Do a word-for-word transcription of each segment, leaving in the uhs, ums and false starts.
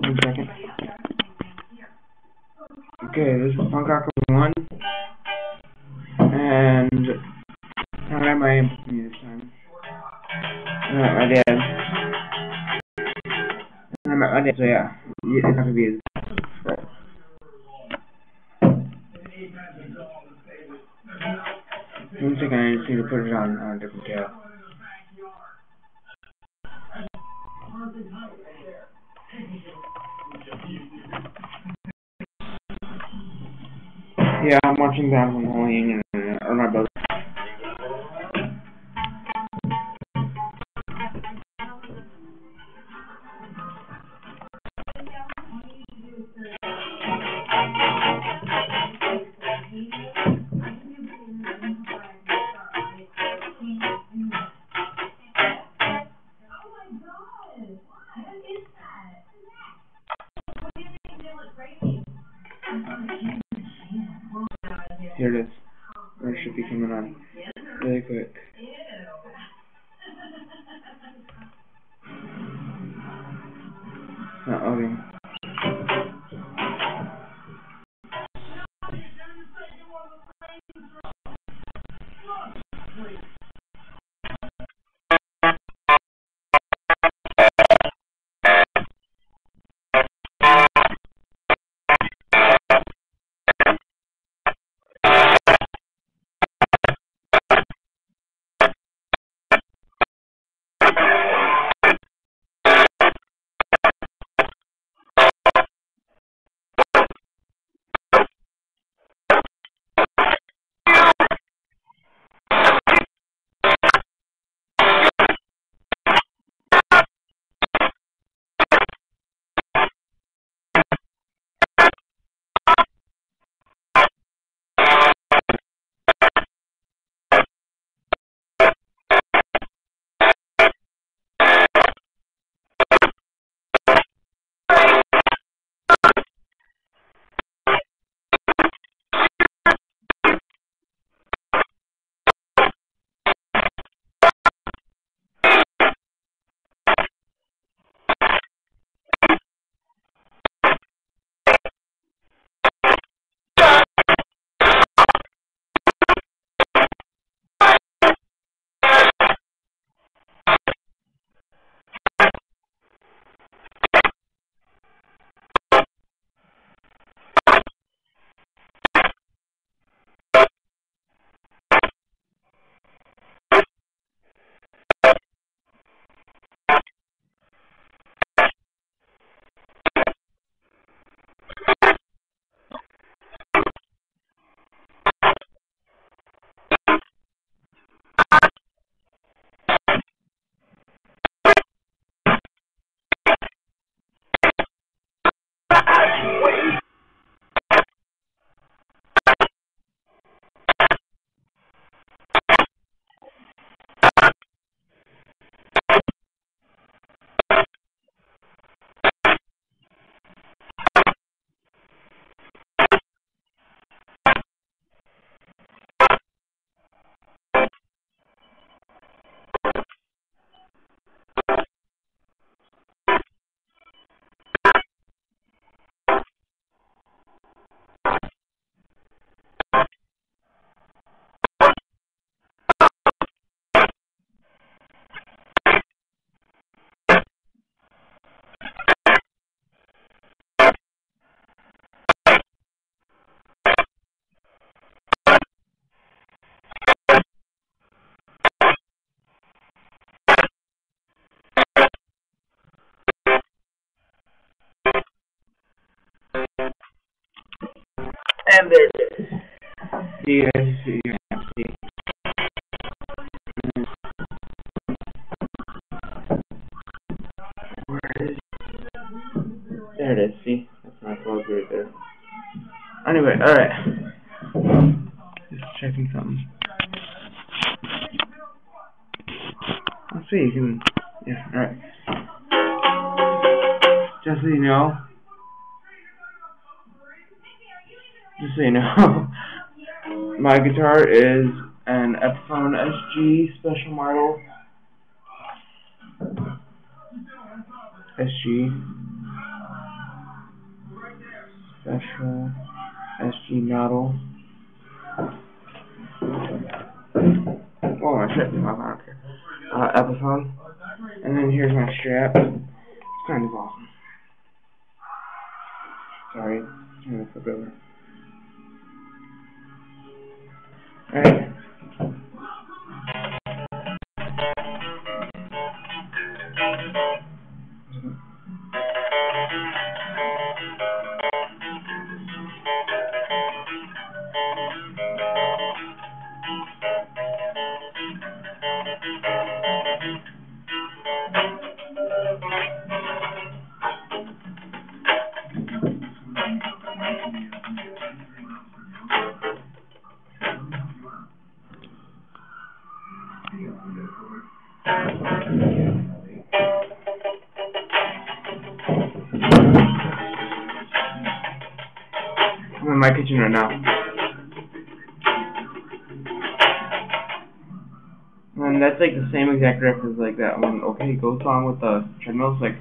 One second. Okay, this is Funkocker one, and I don't have my input for me this time. I'm at my dad's. I'm at my dad's, so yeah, it's not gonna be as. Right. One second, I just need to put it on, on a different tab. Yeah, I'm watching that from Holy Union, or my brother. Here it is. Or it should be coming on really quick. Not loading. And there it is. See you guys. See you guys. See. Where is it? There it is. See? That's my plug right there. Anyway, alright. Just checking something. Let's see. You can. Yeah, alright. Just so you know. Just so you know. My guitar is an Epiphone S G special model. S G. special S G model. Oh, my strap is off, I don't care. Uh, Epiphone. And then here's my strap. It's kind of awesome. Sorry, I'm gonna flip over. Alright. I'm in my kitchen right now. And that's like the same exact riff as like that one OK Go song with the treadmills, like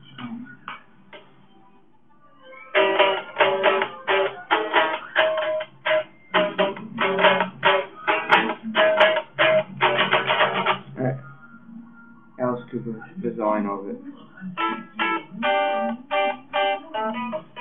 Alright. Alice Cooper, this is all I know of it.